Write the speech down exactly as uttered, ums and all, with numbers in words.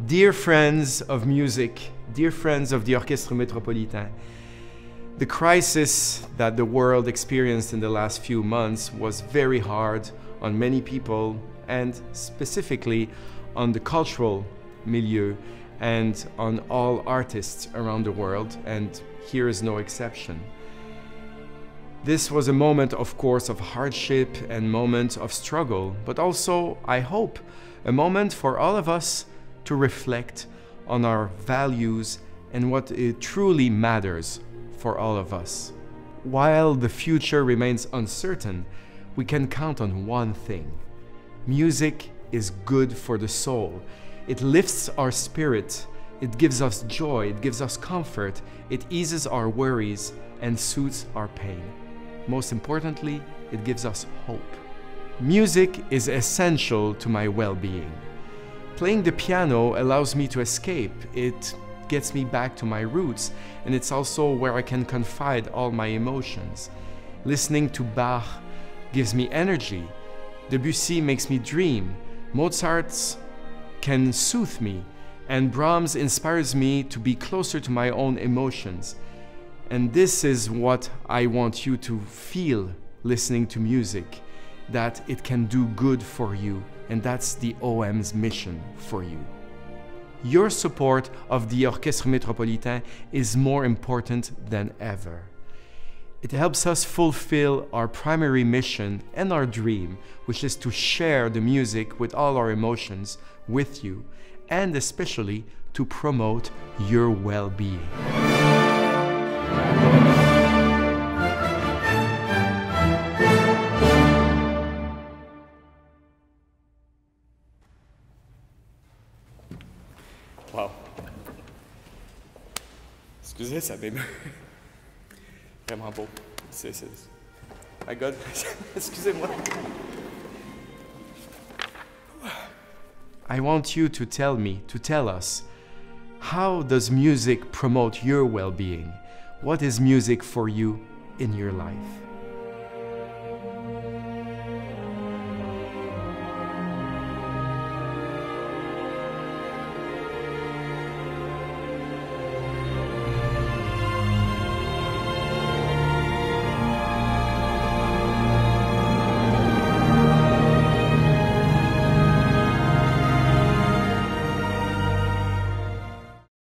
Dear friends of music, dear friends of the Orchestre Métropolitain, the crisis that the world experienced in the last few months was very hard on many people, and specifically on the cultural milieu and on all artists around the world, and here is no exception. This was a moment, of course, of hardship and moment of struggle, but also, I hope, a moment for all of us to reflect on our values and what it truly matters for all of us. While the future remains uncertain, we can count on one thing. Music is good for the soul. It lifts our spirit, it gives us joy, it gives us comfort, it eases our worries and soothes our pain. Most importantly, it gives us hope. Music is essential to my well-being. Playing the piano allows me to escape. It gets me back to my roots, and it's also where I can confide all my emotions. Listening to Bach gives me energy. Debussy makes me dream. Mozart can soothe me, and Brahms inspires me to be closer to my own emotions. And this is what I want you to feel listening to music, that it can do good for you, and that's the O M's mission for you. Your support of the Orchestre Métropolitain is more important than ever. It helps us fulfill our primary mission and our dream, which is to share the music with all our emotions with you, and especially to promote your well-being. Wow. Excusez, ça m'émeut. Vraiment beau. C'est, c'est... My God. Excusez-moi. I want you to tell me, to tell us, how does music promote your well-being? What is music for you in your life?